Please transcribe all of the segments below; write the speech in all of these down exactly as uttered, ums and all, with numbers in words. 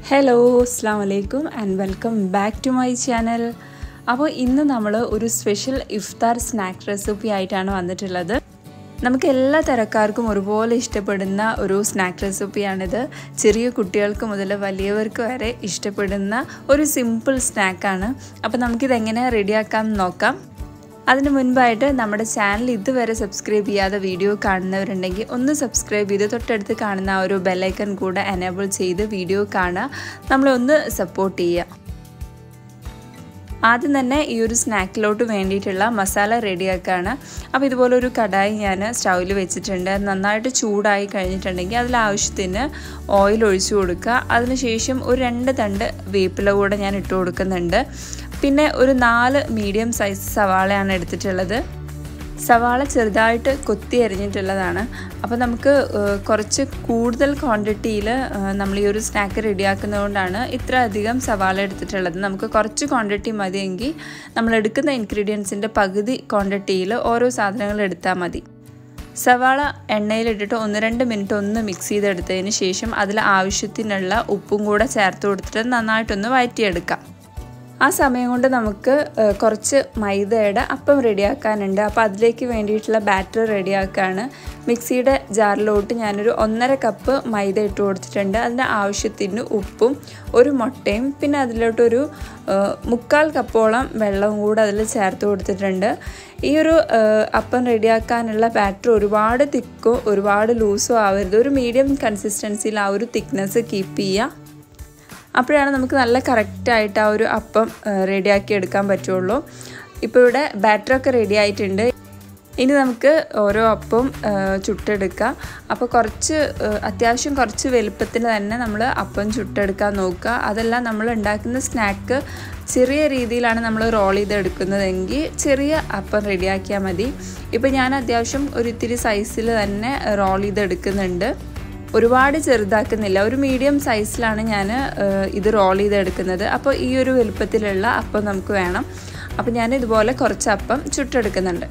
Hello, Assalamu alaikum and welcome back to my channel. അപ്പോൾ ഇന്ന് നമ്മൾ ഒരു സ്പെഷ്യൽ ഇഫ്താർ സ്നാക്ക് റെസിപ്പി ആയിട്ടാണ് വന്നിട്ടുള്ളത്. നമുക്ക് എല്ലാ തരക്കാർക്കും ഒരുപോലെ ഇഷ്ടപ്പെടുന്ന ഒരു സ്നാക്ക് റെസിപ്പിയാണിത്. ചെറിയ കുട്ടികൾക്ക് മുതൽ വലിയവർക്ക് വരെ ഇഷ്ടപ്പെടുന്ന ഒരു സിമ്പിൾ സ്നാക്കാണ്. അപ്പോൾ നമുക്കിത് എങ്ങനെ റെഡിയാക്കാം നോക്കാം. അതിനു മുൻപായിട്ട് നമ്മുടെ ചാനൽ ഇതുവരെ സബ്സ്ക്രൈബ് ചെയ്യാതെ വീഡിയോ കാണുന്നവരുണ്ടെങ്കിൽ ഒന്ന് സബ്സ്ക്രൈബ് ചെയ്ത് തൊട്ടടുത്ത് കാണുന്ന ആ ഒരു ബെൽ ഐക്കൺ കൂടെ എനേബിൾ ചെയ്ത് വീഡിയോ കാണുക, നമ്മളൊന്ന് സപ്പോർട്ട് ചെയ്യുക. ആദ്യം തന്നെ ഈ ഒരു സ്നാക്കിലോട്ട് വേണ്ടിയിട്ടുള്ള മസാല റെഡിയാക്കുകയാണ്. അപ്പോൾ ഇതുപോലെ ഒരു കടായി ഞാൻ സ്റ്റൗവിൽ വെച്ചിട്ടുണ്ട്. നന്നായിട്ട് ചൂടായി കഴിഞ്ഞിട്ടുണ്ടെങ്കിൽ അതിൽ ആവശ്യത്തിന് ഓയിൽ ഒഴിച്ചു കൊടുക്കുക. അതിനുശേഷം ഒരു രണ്ട് തണ്ട് വേപ്പില കൂടെ ഞാൻ ഇട്ട് കൊടുക്കുന്നുണ്ട്. പിന്നെ ഒരു നാല് മീഡിയം സൈസ് സവാളയാണ് എടുത്തിട്ടുള്ളത്. സവാള ചെറുതായിട്ട് കൊത്തി അരിഞ്ഞിട്ടുള്ളതാണ്. അപ്പോൾ നമുക്ക് കുറച്ച് കൂടുതൽ ക്വാണ്ടിറ്റിയിൽ നമ്മൾ ഈ ഒരു സ്നാക്ക് റെഡിയാക്കുന്നതുകൊണ്ടാണ് ഇത്ര അധികം സവാള എടുത്തിട്ടുള്ളത്. നമുക്ക് കുറച്ച് ക്വാണ്ടിറ്റി മതിയെങ്കിൽ നമ്മൾ എടുക്കുന്ന ഇൻഗ്രീഡിയൻസിൻ്റെ പകുതി ക്വാണ്ടിറ്റിയിൽ ഓരോ സാധനങ്ങൾ എടുത്താൽ മതി. സവാള എണ്ണയിലിട്ടിട്ട് ഒന്ന് രണ്ട് മിനിറ്റ് ഒന്ന് മിക്സ് ചെയ്തെടുത്തതിന് ശേഷം അതിൽ ആവശ്യത്തിനുള്ള ഉപ്പും കൂടെ ചേർത്ത് കൊടുത്തിട്ട് നന്നായിട്ടൊന്ന് വഴറ്റിയെടുക്കാം. ആ സമയം കൊണ്ട് നമുക്ക് കുറച്ച് മൈദയുടെ അപ്പം റെഡിയാക്കാനുണ്ട്. അപ്പോൾ അതിലേക്ക് വേണ്ടിയിട്ടുള്ള ബാറ്റർ റെഡിയാക്കുകയാണ്. മിക്സിയുടെ ജാറിലോട്ട് ഞാനൊരു ഒന്നര കപ്പ് മൈദ ഇട്ട് കൊടുത്തിട്ടുണ്ട്. അതിൻ്റെ ആവശ്യത്തിന് ഉപ്പും ഒരു മുട്ടയും പിന്നെ അതിലോട്ടൊരു മുക്കാൽ കപ്പോളം വെള്ളവും കൂടെ അതിൽ ചേർത്ത് കൊടുത്തിട്ടുണ്ട്. ഈ ഒരു അപ്പം റെഡിയാക്കാനുള്ള ബാറ്റർ ഒരുപാട് തിക്കോ ഒരുപാട് ലൂസോ ആവരുത്. ഒരു മീഡിയം കൺസിസ്റ്റൻസിയിൽ ആ ഒരു തിക്നെസ് കീപ്പ് ചെയ്യുക. അപ്പോഴാണ് നമുക്ക് നല്ല കറക്റ്റായിട്ട് ആ ഒരു അപ്പം റെഡിയാക്കി എടുക്കാൻ പറ്റുള്ളൂ. ഇപ്പോൾ ഇവിടെ ബാറ്ററൊക്കെ റെഡി ആയിട്ടുണ്ട്. ഇനി നമുക്ക് ഓരോ അപ്പം ചുട്ടെടുക്കാം. അപ്പോൾ കുറച്ച് അത്യാവശ്യം കുറച്ച് വലുപ്പത്തിൽ തന്നെ നമ്മൾ അപ്പം ചുട്ടെടുക്കാൻ നോക്കുക. അതെല്ലാം നമ്മൾ ഉണ്ടാക്കുന്ന സ്നാക്ക് ചെറിയ രീതിയിലാണ് നമ്മൾ റോൾ ചെയ്തെടുക്കുന്നതെങ്കിൽ ചെറിയ അപ്പം റെഡിയാക്കിയാൽ മതി. ഇപ്പോൾ ഞാൻ അത്യാവശ്യം ഒരു ഇത്തിരി സൈസിൽ തന്നെ റോൾ ചെയ്തെടുക്കുന്നുണ്ട്. ഒരുപാട് ചെറുതാക്കുന്നില്ല, ഒരു മീഡിയം സൈസിലാണ് ഞാൻ ഇത് റോൾ ചെയ്തെടുക്കുന്നത്. അപ്പോൾ ഈ ഒരു വലുപ്പത്തിലുള്ള അപ്പം നമുക്ക് വേണം. അപ്പോൾ ഞാൻ ഇതുപോലെ കുറച്ച് അപ്പം ചുട്ടെടുക്കുന്നുണ്ട്.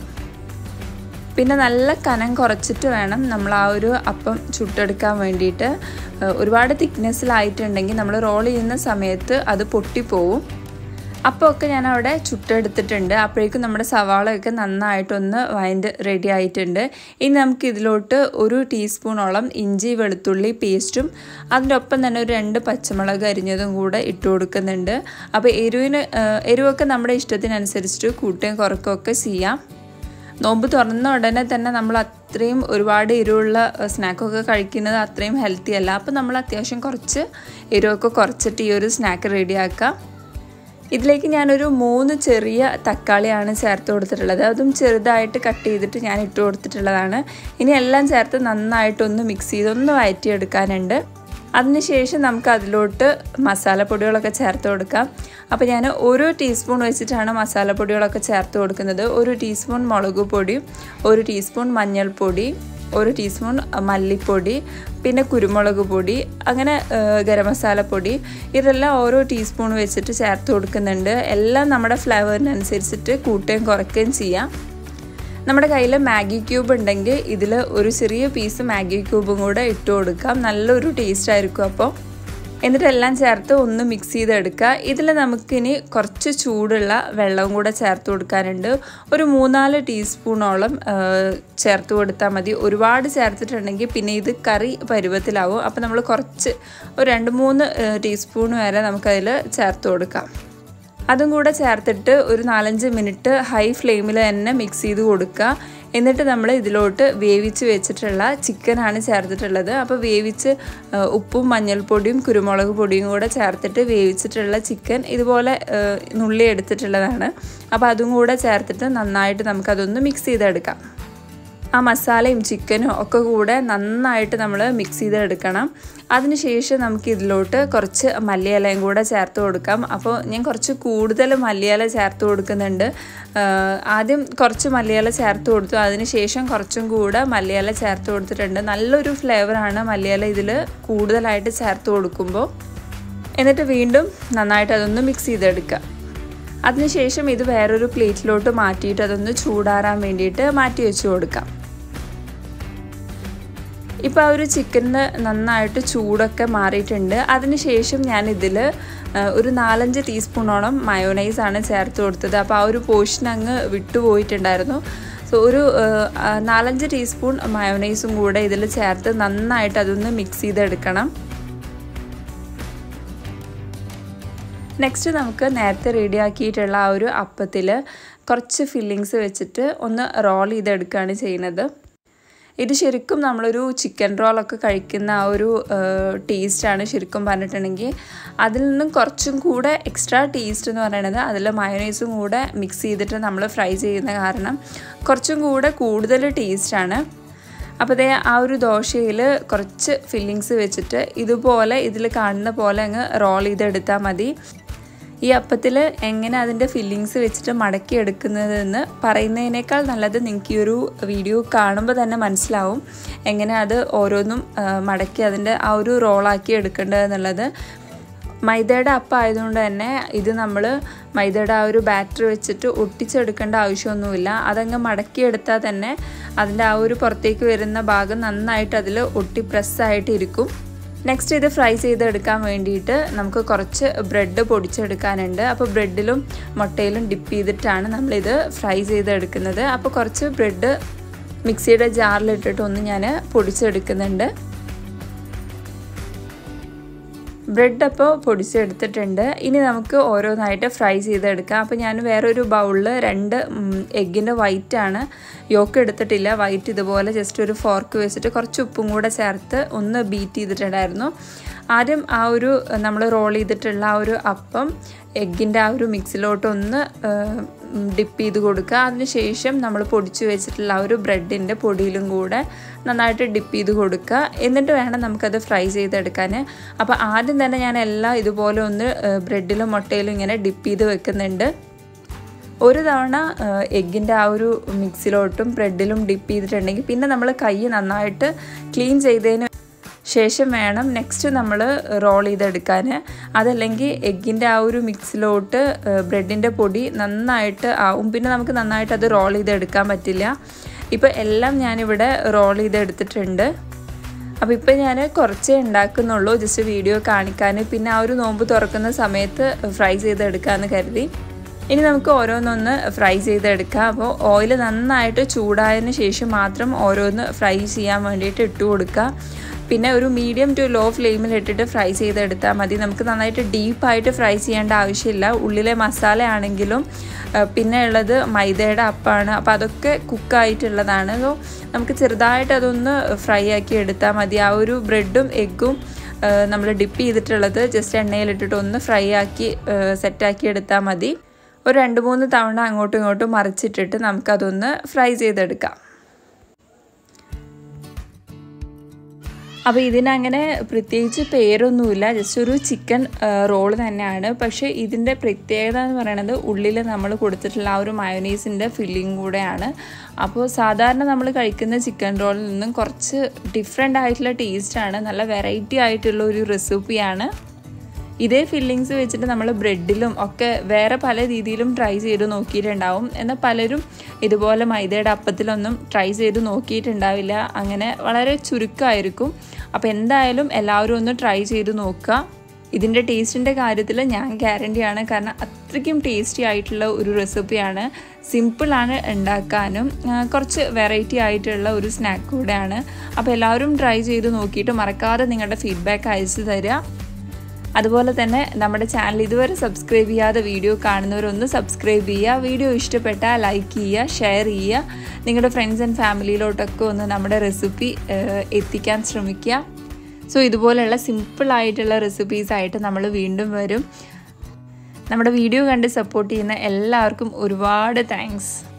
പിന്നെ നല്ല കനം കുറച്ചിട്ട് വേണം നമ്മൾ ആ ഒരു അപ്പം ചുട്ടെടുക്കാൻ വേണ്ടിയിട്ട്. ഒരുപാട് തിക്നെസ്സിലായിട്ടുണ്ടെങ്കിൽ നമ്മൾ റോൾ ചെയ്യുന്ന സമയത്ത് അത് പൊട്ടിപ്പോവും. അപ്പോൾ ഒക്കെ ഞാൻ അവിടെ ചുട്ടെടുത്തിട്ടുണ്ട്. അപ്പോഴേക്കും നമ്മുടെ സവാളയൊക്കെ നന്നായിട്ടൊന്ന് വഴണ്ട് റെഡി ആയിട്ടുണ്ട്. ഇനി നമുക്ക് ഇതിലോട്ട് ഒരു ടീസ്പൂണോളം ഇഞ്ചി വെളുത്തുള്ളി പേസ്റ്റും അതിൻ്റെ ഒപ്പം തന്നെ ഒരു രണ്ട് പച്ചമുളക് അരിഞ്ഞതും കൂടെ ഇട്ട് കൊടുക്കുന്നുണ്ട്. അപ്പോൾ എരിവിന് എരിവൊക്കെ നമ്മുടെ ഇഷ്ടത്തിനനുസരിച്ചിട്ട് കൂട്ടുകയും കുറക്കുകയൊക്കെ ചെയ്യാം. നോമ്പ് തുറന്ന ഉടനെ തന്നെ നമ്മൾ അത്രയും ഒരുപാട് എരിവുള്ള സ്നാക്കൊക്കെ കഴിക്കുന്നത് അത്രയും ഹെൽത്തി അല്ല. അപ്പോൾ നമ്മൾ അത്യാവശ്യം കുറച്ച് എരിവൊക്കെ കുറച്ചിട്ട് ഈ ഒരു സ്നാക്ക് റെഡിയാക്കാം. ഇതിലേക്ക് ഞാനൊരു മൂന്ന് ചെറിയ തക്കാളിയാണ് ചേർത്ത് കൊടുത്തിട്ടുള്ളത്. അതും ചെറുതായിട്ട് കട്ട് ചെയ്തിട്ട് ഞാൻ ഇട്ട് കൊടുത്തിട്ടുള്ളതാണ്. ഇനി എല്ലാം ചേർത്ത് നന്നായിട്ടൊന്ന് മിക്സ് ചെയ്തൊന്ന് വഴറ്റിയെടുക്കാനുണ്ട്. അതിനുശേഷം നമുക്ക് അതിലോട്ട് മസാലപ്പൊടികളൊക്കെ ചേർത്ത് കൊടുക്കാം. അപ്പോൾ ഞാൻ ഓരോ ടീസ്പൂൺ വെച്ചിട്ടാണ് മസാലപ്പൊടികളൊക്കെ ചേർത്ത് കൊടുക്കുന്നത്. ഒരു ടീസ്പൂൺ മുളക് പൊടി, ഒരു ടീസ്പൂൺ മഞ്ഞൾപ്പൊടി, ഒരു ടീസ്പൂൺ മല്ലിപ്പൊടി, പിന്നെ കുരുമുളക് പൊടി, അങ്ങനെ ഗരം മസാലപ്പൊടി, ഇതെല്ലാം ഓരോ ടീസ്പൂൺ വെച്ചിട്ട് ചേർത്ത് കൊടുക്കുന്നുണ്ട്. എല്ലാം നമ്മുടെ ഫ്ലേവറിനനുസരിച്ചിട്ട് കൂട്ടുകയും കുറയ്ക്കുകയും ചെയ്യാം. നമ്മുടെ കയ്യിൽ മാഗി ക്യൂബ് ഉണ്ടെങ്കിൽ ഇതിൽ ഒരു ചെറിയ പീസ് മാഗി ക്യൂബും കൂടെ ഇട്ട് കൊടുക്കാം. നല്ലൊരു ടേസ്റ്റ് ആയിരിക്കും. അപ്പോൾ എന്നിട്ടെല്ലാം ചേർത്ത് ഒന്ന് മിക്സ് ചെയ്തെടുക്കുക. ഇതിൽ നമുക്കിനി കുറച്ച് ചൂടുള്ള വെള്ളവും കൂടെ ചേർത്ത് കൊടുക്കാനുണ്ട്. ഒരു മൂന്നാല് ടീസ്പൂണോളം ചേർത്ത് കൊടുത്താൽ മതി. ഒരുപാട് ചേർത്തിട്ടുണ്ടെങ്കിൽ പിന്നെ ഇത് കറി പരുവത്തിലാവും. അപ്പോൾ നമ്മൾ കുറച്ച് ഒരു രണ്ട് മൂന്ന് ടീസ്പൂൺ വരെ നമുക്കതിൽ ചേർത്ത് കൊടുക്കാം. അതും കൂടെ ചേർത്തിട്ട് ഒരു നാലഞ്ച് മിനിറ്റ് ഹൈ ഫ്ലെയിമിൽ തന്നെ മിക്സ് ചെയ്ത് കൊടുക്കുക. എന്നിട്ട് നമ്മൾ ഇതിലോട്ട് വേവിച്ച് വെച്ചിട്ടുള്ള ചിക്കനാണ് ചേർത്തിട്ടുള്ളത്. അപ്പോൾ വേവിച്ച് ഉപ്പും മഞ്ഞൾപ്പൊടിയും കുരുമുളക് പൊടിയും കൂടെ ചേർത്തിട്ട് വേവിച്ചിട്ടുള്ള ചിക്കൻ ഇതുപോലെ നുള്ളി എടുത്തിട്ടുള്ളതാണ്. അപ്പോൾ അതും കൂടെ ചേർത്തിട്ട് നന്നായിട്ട് നമുക്കതൊന്ന് മിക്സ് ചെയ്തെടുക്കാം. ആ മസാലയും ചിക്കനും ഒക്കെ കൂടെ നന്നായിട്ട് നമ്മൾ മിക്സ് ചെയ്തെടുക്കണം. അതിനുശേഷം നമുക്ക് ഇതിലോട്ട് കുറച്ച് മല്ലിയിലയും കൂടെ ചേർത്ത് കൊടുക്കാം. അപ്പോൾ ഞാൻ കുറച്ച് കൂടുതൽ മല്ലിയില ചേർത്ത് കൊടുക്കുന്നുണ്ട്. ആദ്യം കുറച്ച് മല്ലിയില ചേർത്ത് കൊടുത്തു, അതിനുശേഷം കുറച്ചും കൂടെ മല്ലിയില ചേർത്ത് കൊടുത്തിട്ടുണ്ട്. നല്ലൊരു ഫ്ലേവറാണ് മല്ലിയില ഇതിൽ കൂടുതലായിട്ട് ചേർത്ത് കൊടുക്കുമ്പോൾ. എന്നിട്ട് വീണ്ടും നന്നായിട്ട് അതൊന്ന് മിക്സ് ചെയ്തെടുക്കുക. അതിനുശേഷം ഇത് വേറൊരു പ്ലേറ്റിലോട്ട് മാറ്റിയിട്ട് അതൊന്ന് ചൂടാറാൻ വേണ്ടിയിട്ട് മാറ്റി വെച്ച് കൊടുക്കാം. ഇപ്പോൾ ആ ഒരു ചിക്കനിന് നന്നായിട്ട് ചൂടൊക്കെ മാറിയിട്ടുണ്ട്. അതിനുശേഷം ഞാനിതിൽ ഒരു നാലഞ്ച് ടീസ്പൂണോളം മയോണൈസാണ് ചേർത്ത് കൊടുത്തത്. അപ്പോൾ ആ ഒരു പോർഷൻ അങ്ങ് വിട്ടുപോയിട്ടുണ്ടായിരുന്നു. സോ ഒരു നാലഞ്ച് ടീസ്പൂൺ മയോണൈസും കൂടെ ഇതിൽ ചേർത്ത് നന്നായിട്ട് അതൊന്ന് മിക്സ് ചെയ്തെടുക്കണം. നെക്സ്റ്റ് നമുക്ക് നേരത്തെ റെഡിയാക്കിയിട്ടുള്ള ആ ഒരു അപ്പത്തിൽ കുറച്ച് ഫില്ലിങ്സ് വെച്ചിട്ട് ഒന്ന് റോൾ ചെയ്തെടുക്കുകയാണ് ചെയ്യുന്നത്. ഇത് ശരിക്കും നമ്മളൊരു ചിക്കൻ റോളൊക്കെ കഴിക്കുന്ന ആ ഒരു ടേസ്റ്റാണ് ശരിക്കും പറഞ്ഞിട്ടുണ്ടെങ്കിൽ. അതിൽ നിന്നും കുറച്ചും കൂടെ എക്സ്ട്രാ ടേസ്റ്റ് എന്ന് പറയുന്നത് അതിൽ മയോണൈസും കൂടെ മിക്സ് ചെയ്തിട്ട് നമ്മൾ ഫ്രൈ ചെയ്യുന്ന കാരണം കുറച്ചും കൂടെ കൂടുതൽ ടേസ്റ്റാണ്. അപ്പോൾ അതേ ആ ഒരു ദോശയിൽ കുറച്ച് ഫില്ലിങ്സ് വെച്ചിട്ട് ഇതുപോലെ ഇതിൽ കാണുന്ന പോലെ അങ്ങ് റോൾ ചെയ്തെടുത്താൽ മതി. ഈ അപ്പത്തിൽ എങ്ങനെ അതിൻ്റെ ഫില്ലിങ്സ് വെച്ചിട്ട് മടക്കി എടുക്കുന്നതെന്ന് പറയുന്നതിനേക്കാൾ നല്ലത് നിങ്ങൾക്ക് ഈ ഒരു വീഡിയോ കാണുമ്പോൾ തന്നെ മനസ്സിലാവും എങ്ങനെ അത് ഓരോന്നും മടക്കി അതിൻ്റെ ആ ഒരു റോളാക്കി എടുക്കേണ്ടതെന്നുള്ളത്. മൈദയുടെ അപ്പം ആയതുകൊണ്ട് തന്നെ ഇത് നമ്മൾ മൈദയുടെ ആ ഒരു ബാറ്റർ വെച്ചിട്ട് ഒട്ടിച്ചെടുക്കേണ്ട ആവശ്യമൊന്നുമില്ല. അതങ്ങ് മടക്കിയെടുത്താൽ തന്നെ അതിൻ്റെ ആ ഒരു പുറത്തേക്ക് വരുന്ന ഭാഗം നന്നായിട്ട് അതിൽ ഒട്ടി പ്രസ്സായിട്ട് ഇരിക്കും. നെക്സ്റ്റ് ഇത് ഫ്രൈ ചെയ്തെടുക്കാൻ വേണ്ടിയിട്ട് നമുക്ക് കുറച്ച് ബ്രെഡ് പൊടിച്ചെടുക്കാനുണ്ട്. അപ്പോൾ ബ്രെഡിലും മുട്ടയിലും ഡിപ്പ് ചെയ്തിട്ടാണ് നമ്മളിത് ഫ്രൈ ചെയ്തെടുക്കുന്നത്. അപ്പോൾ കുറച്ച് ബ്രെഡ് മിക്സിയുടെ ജാറിലിട്ടിട്ട് ഒന്ന് ഞാൻ പൊടിച്ചെടുക്കുന്നുണ്ട്. ബ്രെഡ് അപ്പോൾ പൊടിച്ചെടുത്തിട്ടുണ്ട്. ഇനി നമുക്ക് ഓരോന്നായിട്ട് ഫ്രൈ ചെയ്തെടുക്കാം. അപ്പോൾ ഞാൻ വേറൊരു ബൗളിൽ രണ്ട് എഗ്ഗിൻ്റെ വൈറ്റാണ്, യോക്ക് എടുത്തിട്ടില്ല. വൈറ്റ് ഇതുപോലെ ജസ്റ്റ് ഒരു ഫോർക്ക് വെച്ചിട്ട് കുറച്ച് ഉപ്പും കൂടെ ചേർത്ത് ഒന്ന് ബീറ്റ് ചെയ്തിട്ടുണ്ടായിരുന്നു. ആദ്യം ആ ഒരു നമ്മൾ റോൾ ചെയ്തിട്ടുള്ള ആ ഒരു അപ്പം എഗ്ഗിൻ്റെ ആ ഒരു മിക്സിലോട്ട് ഒന്ന് ഡിപ്പ് ചെയ്ത് കൊടുക്കുക. അതിനുശേഷം നമ്മൾ പൊടിച്ച് വെച്ചിട്ടുള്ള ആ ഒരു ബ്രെഡിൻ്റെ പൊടിയിലും കൂടെ നന്നായിട്ട് ഡിപ്പ് ചെയ്ത് കൊടുക്കുക. എന്നിട്ട് വേണം നമുക്കത് ഫ്രൈ ചെയ്തെടുക്കാൻ. അപ്പോൾ ആദ്യം തന്നെ ഞാൻ എല്ലാം ഇതുപോലെ ഒന്ന് ബ്രെഡിലും മുട്ടയിലും ഇങ്ങനെ ഡിപ്പ് ചെയ്ത് വെക്കുന്നുണ്ട്. ഒരു തവണ എഗ്ഗിൻ്റെ ആ ഒരു മിക്സിലോട്ടും ബ്രെഡിലും ഡിപ്പ് ചെയ്തിട്ടുണ്ടെങ്കിൽ പിന്നെ നമ്മൾ കൈ നന്നായിട്ട് ക്ലീൻ ചെയ്തതിന് ശേഷം വേണം നെക്സ്റ്റ് നമ്മൾ റോൾ ചെയ്തെടുക്കാൻ. അതല്ലെങ്കിൽ എഗ്ഗിൻ്റെ ആ ഒരു മിക്സിലോട്ട് ബ്രെഡിൻ്റെ പൊടി നന്നായിട്ട് ആവും, പിന്നെ നമുക്ക് നന്നായിട്ട് അത് റോൾ ചെയ്തെടുക്കാൻ പറ്റില്ല. ഇപ്പോൾ എല്ലാം ഞാനിവിടെ റോൾ ചെയ്തെടുത്തിട്ടുണ്ട്. അപ്പോൾ ഇപ്പോൾ ഞാൻ കുറച്ചേ ഉണ്ടാക്കുന്നുള്ളൂ, ജസ്റ്റ് വീഡിയോ കാണിക്കാൻ, പിന്നെ ആ ഒരു നോമ്പ് തുറക്കുന്ന സമയത്ത് ഫ്രൈ ചെയ്തെടുക്കാമെന്ന് കരുതി. ഇനി നമുക്ക് ഓരോന്നൊന്ന് ഫ്രൈ ചെയ്തെടുക്കാം. അപ്പോൾ ഓയിൽ നന്നായിട്ട് ചൂടായതിന് ശേഷം മാത്രം ഓരോന്ന് ഫ്രൈ ചെയ്യാൻ വേണ്ടിയിട്ട് ഇട്ട് കൊടുക്കുക. പിന്നെ ഒരു മീഡിയം ടു ലോ ഫ്ലെയിമിൽ ഇട്ടിട്ട് ഫ്രൈ ചെയ്തെടുത്താൽ മതി. നമുക്ക് നന്നായിട്ട് ഡീപ്പായിട്ട് ഫ്രൈ ചെയ്യേണ്ട ആവശ്യമില്ല. ഉള്ളിലെ മസാല ആണെങ്കിലും പിന്നെ ഉള്ളത് മൈദയുടെ അപ്പമാണ്, അപ്പോൾ അതൊക്കെ കുക്കായിട്ടുള്ളതാണ്. സോ നമുക്ക് ചെറുതായിട്ട് അതൊന്ന് ഫ്രൈ ആക്കി എടുത്താൽ മതി. ആ ഒരു ബ്രെഡും എഗ്ഗും നമ്മൾ ഡിപ്പ് ചെയ്തിട്ടുള്ളത് ജസ്റ്റ് എണ്ണയിലിട്ടിട്ട് ഒന്ന് ഫ്രൈ ആക്കി സെറ്റാക്കി എടുത്താൽ മതി. ഒരു രണ്ട് മൂന്ന് തവണ അങ്ങോട്ടും ഇങ്ങോട്ടും മറിച്ചിട്ടിട്ട് നമുക്കതൊന്ന് ഫ്രൈ ചെയ്തെടുക്കാം. അപ്പോൾ ഇതിനങ്ങനെ പ്രത്യേകിച്ച് പേരൊന്നുമില്ല, ജസ്റ്റ് ഒരു ചിക്കൻ റോൾ തന്നെയാണ്. പക്ഷേ ഇതിൻ്റെ പ്രത്യേകത എന്ന് പറയുന്നത് ഉള്ളിൽ നമ്മൾ കൊടുത്തിട്ടുള്ള ആ ഒരു മയോണൈസിൻ്റെ ഫില്ലിങ് കൂടെയാണ്. അപ്പോൾ സാധാരണ നമ്മൾ കഴിക്കുന്ന ചിക്കൻ റോളിൽ നിന്നും കുറച്ച് ഡിഫറെൻ്റ് ആയിട്ടുള്ള ടേസ്റ്റാണ്, നല്ല വെറൈറ്റി ആയിട്ടുള്ള ഒരു റെസിപ്പിയാണ്. ഇതേ ഫില്ലിങ്സ് വെച്ചിട്ട് നമ്മൾ ബ്രെഡിലും ഒക്കെ വേറെ പല രീതിയിലും ട്രൈ ചെയ്ത് നോക്കിയിട്ടുണ്ടാവും. എന്നാൽ പലരും ഇതുപോലെ മൈദയുടെ അപ്പത്തിലൊന്നും ട്രൈ ചെയ്ത് നോക്കിയിട്ടുണ്ടാവില്ല, അങ്ങനെ വളരെ ചുരുക്കമായിരിക്കും. അപ്പോൾ എന്തായാലും എല്ലാവരും ഒന്ന് ട്രൈ ചെയ്ത് നോക്കുക. ഇതിൻ്റെ ടേസ്റ്റിൻ്റെ കാര്യത്തിൽ ഞാൻ ഗ്യാരണ്ടിയാണ്, കാരണം അത്രയ്ക്കും ടേസ്റ്റി ആയിട്ടുള്ള ഒരു റെസിപ്പിയാണ്. സിമ്പിളാണ് ഉണ്ടാക്കാനും, കുറച്ച് വെറൈറ്റി ആയിട്ടുള്ള ഒരു സ്നാക്ക് കൂടെയാണ്. അപ്പോൾ എല്ലാവരും ട്രൈ ചെയ്ത് നോക്കിയിട്ട് മറക്കാതെ നിങ്ങളുടെ ഫീഡ്ബാക്ക് അയച്ചു തരിക. അതുപോലെ തന്നെ നമ്മുടെ ചാനൽ ഇതുവരെ സബ്സ്ക്രൈബ് ചെയ്യാതെ വീഡിയോ കാണുന്നവരൊന്ന് സബ്സ്ക്രൈബ് ചെയ്യുക. വീഡിയോ ഇഷ്ടപ്പെട്ടാൽ ലൈക്ക് ചെയ്യുക, ഷെയർ ചെയ്യുക. നിങ്ങളുടെ ഫ്രണ്ട്സ് ആൻഡ് ഫാമിലിയിലോട്ടൊക്കെ ഒന്ന് നമ്മുടെ റെസിപ്പി എത്തിക്കാൻ ശ്രമിക്കുക. സോ ഇതുപോലെയുള്ള സിമ്പിളായിട്ടുള്ള റെസിപ്പീസായിട്ട് നമ്മൾ വീണ്ടും വരും. നമ്മുടെ വീഡിയോ കണ്ട് സപ്പോർട്ട് ചെയ്യുന്ന എല്ലാവർക്കും ഒരുപാട് താങ്ക്സ്.